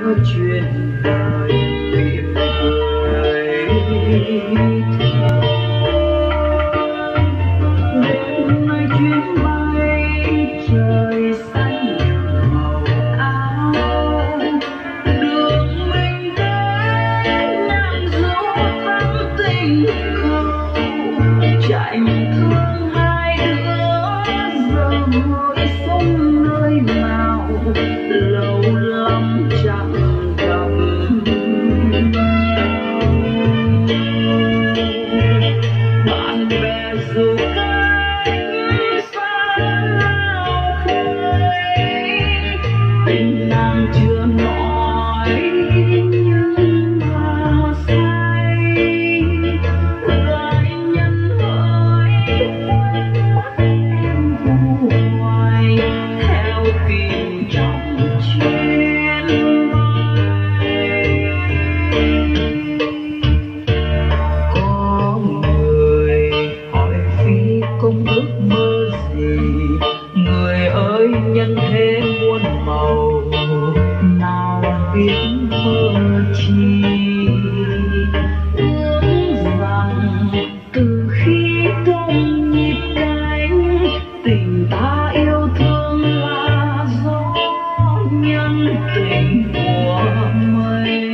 chuyện đời mỉm cười đêm nay chuyến bay trời xanh màu áo đường mình đến ngàn dấu thắm tình cầu chạy thương hai đứa giờ ngồi sống nơi nào lâu lắm chẳng gặp bạn bè dù cách xa nào khơi tình nàng chưa nói nhưng mà say lại nhân hỡi mắt em vu hoài theo tìm trong chuyến bay có người hỏi phi công ước mơ gì người ơi nhân thế muôn màu nào biết mơ chi ước rằng từ khi đông nhịp cánh tình ta yêu thương là gió nhân tình của mây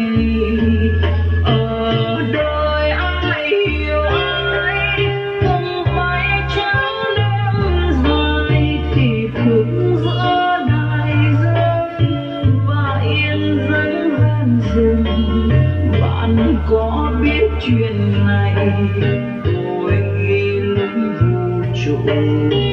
ở đời ai hiểu ai cầm vai trắng đêm dài thì thức giữa đại dương và yên dẫn ven rừng bạn có biết chuyện này tôi nghĩ lung vũ trụ